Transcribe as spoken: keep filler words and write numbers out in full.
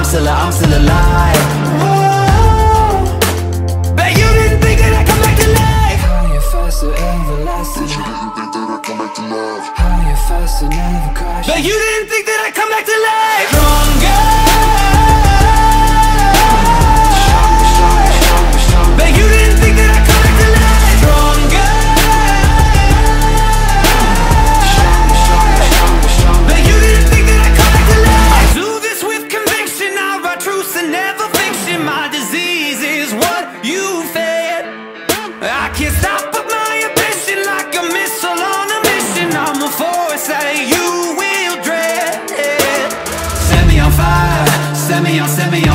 still, I'm still alive. Whoa, but you didn't think that I'd come back to life. Higher, faster, everlasting. But you didn't think that I'd come back to life. Higher, faster, never crash. But you didn't think that I'd come back to life. Stronger. But you didn't think that I'd come back to life. Stronger. But you didn't think that I'd come back to life. I do this with conviction. I write truths and never fiction. My disease is what you fed. I can't stop but my ambition, like a missile on a mission. I'm a force that you will dread. Set me on fire, set me on, set me